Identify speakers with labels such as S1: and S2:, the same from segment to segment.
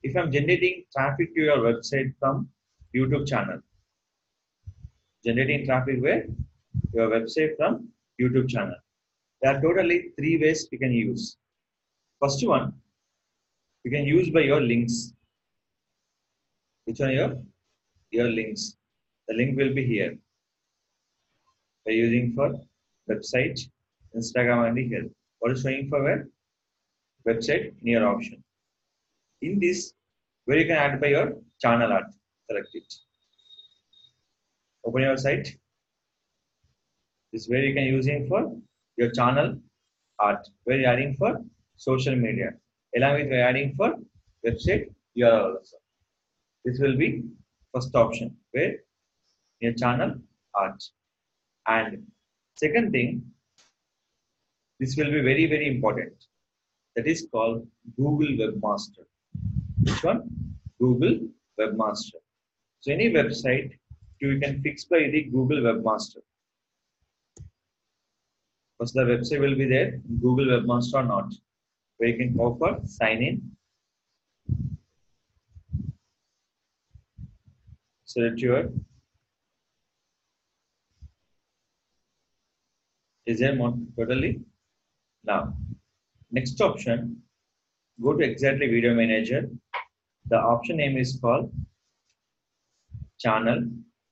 S1: If I'm generating traffic to your website from YouTube channel, generating traffic where? Your website from YouTube channel. There are totally 3 ways we can use. First one, you can use by your links. Which one your links? The link will be here. By using for website, Instagram and here. What is showing for where? Website near option. In this, where you can add by your channel art. Select it. Open your site. This is where you can using for your channel art. Where you're adding for social media. Along with you're adding for website URL also. This will be first option where your channel art. And second thing, this will be very, very important. That is called Google Webmaster. Which one? Google Webmaster. So any website you can fix by the Google Webmaster. First the website will be there, Google Webmaster or not. Where you can go for sign in. Select your is there more totally? Now, next option, go to exactly video manager. The option name is called channel.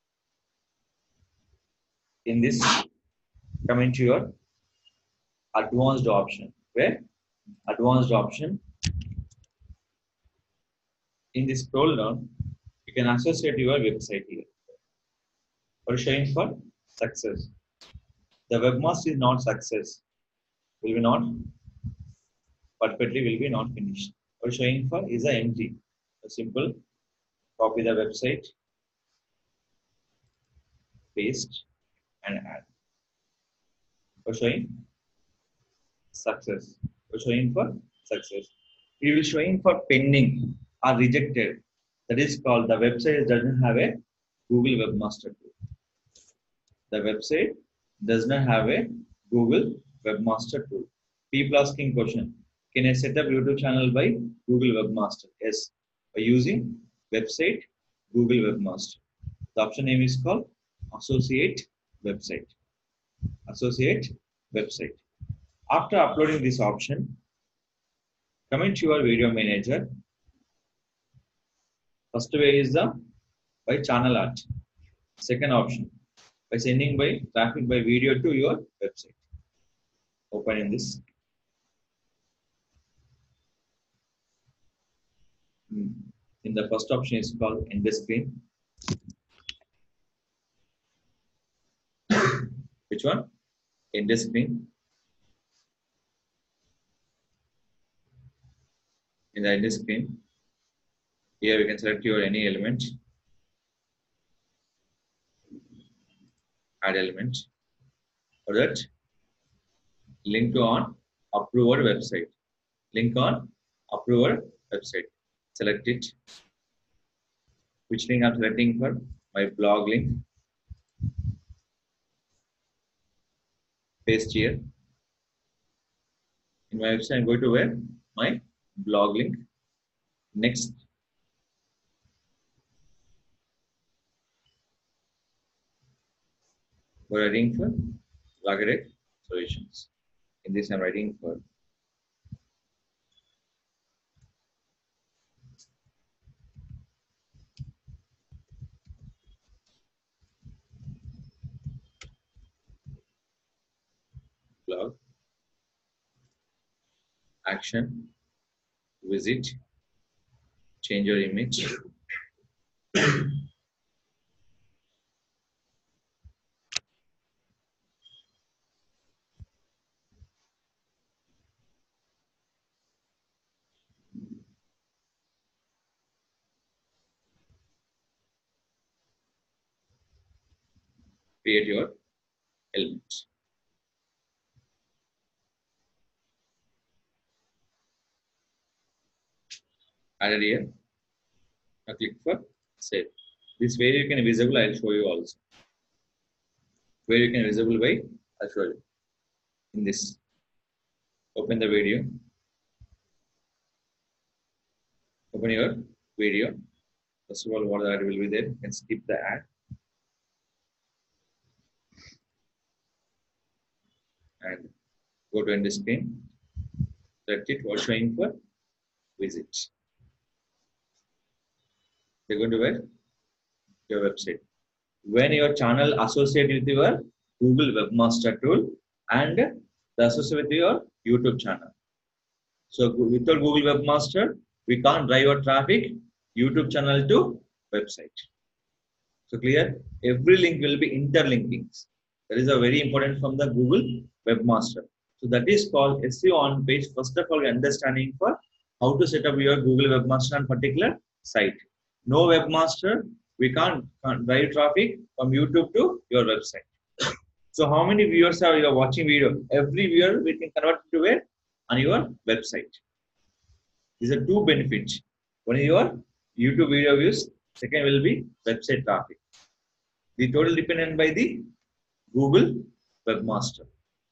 S1: In this, come into your advanced option. Where? Advanced option. In this scroll down, you can associate your website here. Or showing for success. The webmaster is not success. Will be not perfectly will be not finished. Or showing for is a empty. A simple copy the website, paste and add. For showing success. For showing for success. We will showing for pending or rejected. That is called the website doesn't have a Google Webmaster tool. The website does not have a Google Webmaster tool. People asking question, can I set up YouTube channel by Google Webmaster? Yes, by using website Google Webmaster. The option name is called Associate Website. Associate Website. After uploading this option, come into your video manager. First way is the by channel art. Second option, by sending by traffic by video to your website. Open in this. In the first option is called end screen. Which one? End screen. In the end screen, here we can select your any element. Add element. For that, link to on approver website. Link on approver website. Select it. Which link I'm selecting for? My blog link. Paste here. In my website, I'm going to where? My blog link. Next. We're writing for Rakesh solutions. In this, I'm writing for blog, action, visit, change your image, create your elements. Added here. Now click for save. This way you can visible. I'll show you also. Where you can visible by I'll show you. In this, open the video. Open Open your video. First of all, what ad will be there? You can skip the ad and go to end screen. Select it or showing for visit. They're going to where? Your website. When your channel associate with your Google Webmaster tool and the associate with your YouTube channel. So without Google Webmaster, we can't drive our traffic YouTube channel to website. So clear? Every link will be interlinking. That is a very important from the Google Webmaster. So that is called SEO on page. First of all, understanding for how to set up your Google Webmaster on particular site. No Webmaster, we can't drive traffic from YouTube to your website. So how many viewers are you watching video? Every viewer we can convert to where? On your website. These are two benefits. One is your YouTube video views. Second will be website traffic. The total dependent by the Google Webmaster.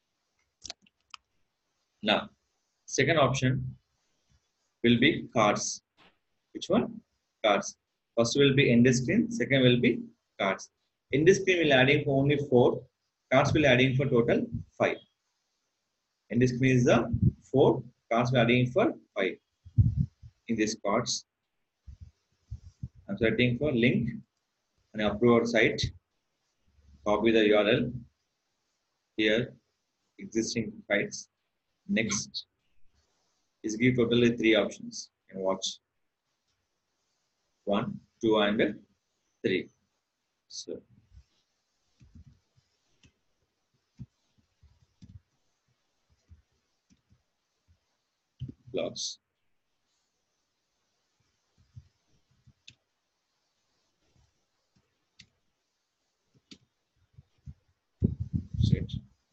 S1: Now, second option will be cards. Which one? Cards. First will be end screen. Second will be cards. End screen will adding for only 4. Cards will adding for total 5. End screen is the 4. Cards will adding for 5. In this cards, I'm searching for link and approve our site. Copy the URL here. Existing sites. Next is give totally 3 options. You can watch 1, 2, and 3. So blocks. Set.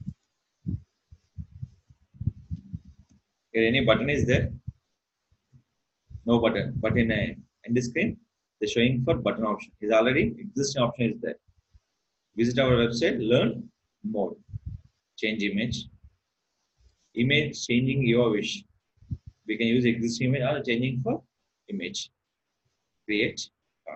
S1: Here any button is there? No button. But in the screen, the showing for button option is already existing option is there. Visit our website, learn more. Change image. Image changing your wish. We can use existing image or changing for image. Create card.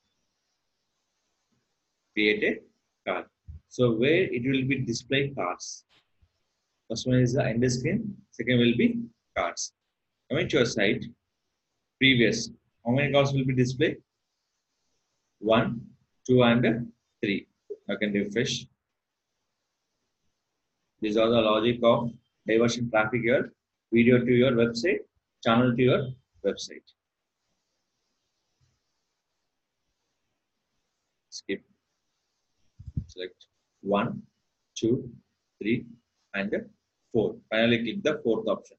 S1: Create a card. So where it will be display cards. First one is the end screen. Second will be cards. Coming to your site. Previous. How many cards will be displayed? 1, 2, and 3. I can refresh. These are the logic of diversion traffic your video to your website, channel to your website. Skip. Select 1, 2, 3, and 4. Finally, click the 4th option.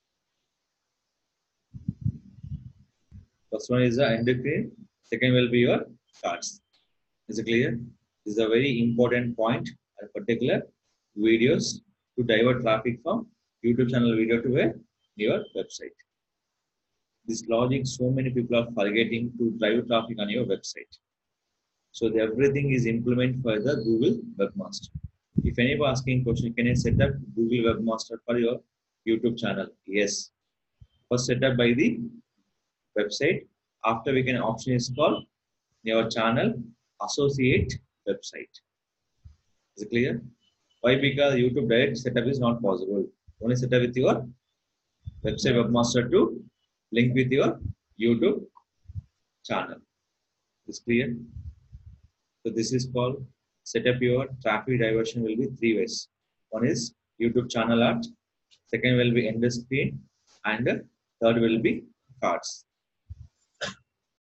S1: First one is the end screen. Second will be your cards. Is it clear? This is a very important point. A particular videos to divert traffic from YouTube channel video to your website. This logic, so many people are forgetting to drive traffic on your website. So everything is implemented for the Google Webmaster. If anybody asking question, can you set up Google Webmaster for your YouTube channel? Yes. First set up by the website. After we can option is called your channel associate website. Is it clear? Why? Because YouTube direct setup is not possible. Only setup with your website webmaster to link with your YouTube channel. Is clear? So this is called set up your traffic diversion will be 3 ways. One is YouTube channel art. Second will be end screen, and third will be cards.